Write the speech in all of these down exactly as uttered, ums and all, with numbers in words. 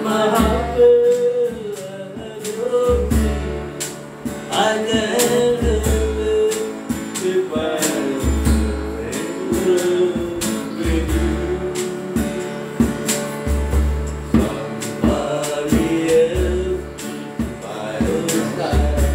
my heart will be. I can't live if I am with you. Somebody else by your side,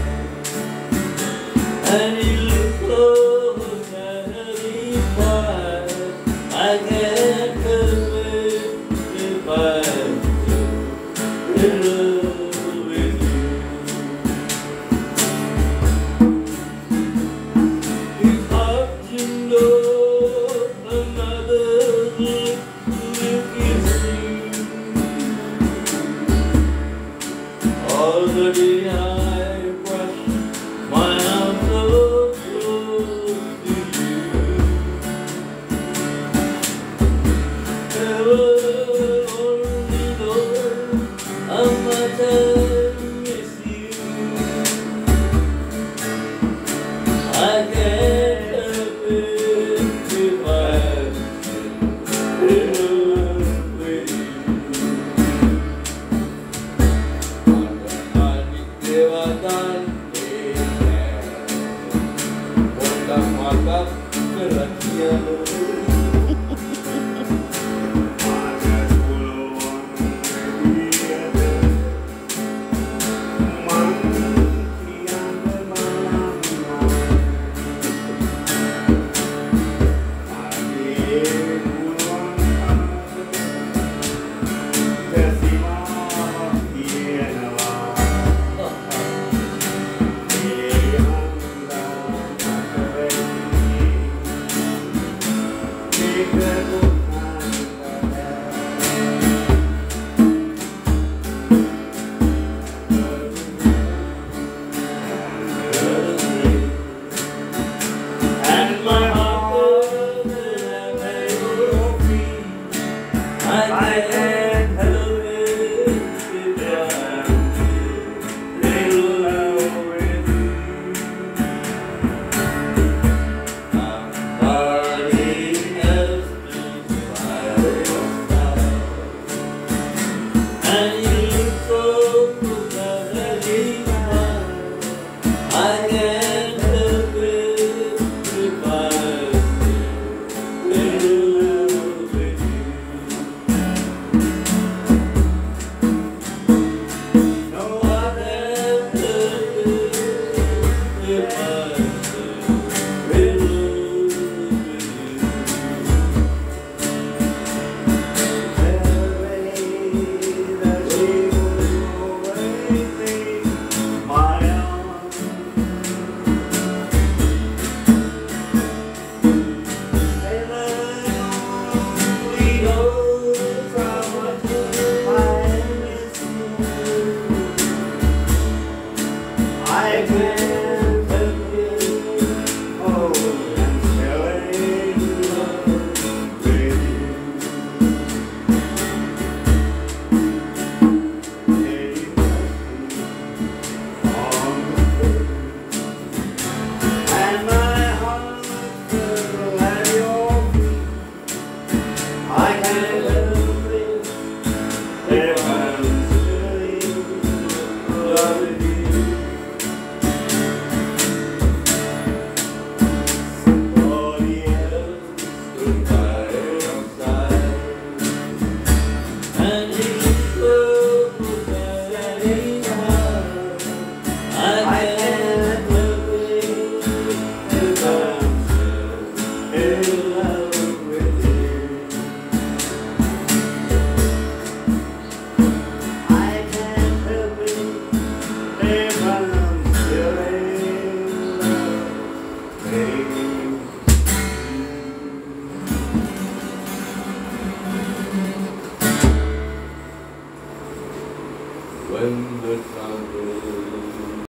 and you look close and be quiet. I can't live if I am in love with you. It's hard to know another's look is you. Already I brush my arm so close to you. Never only know how much I miss you. I can't help it if I'm in love with you. Mata perhatian and my heart will never be. I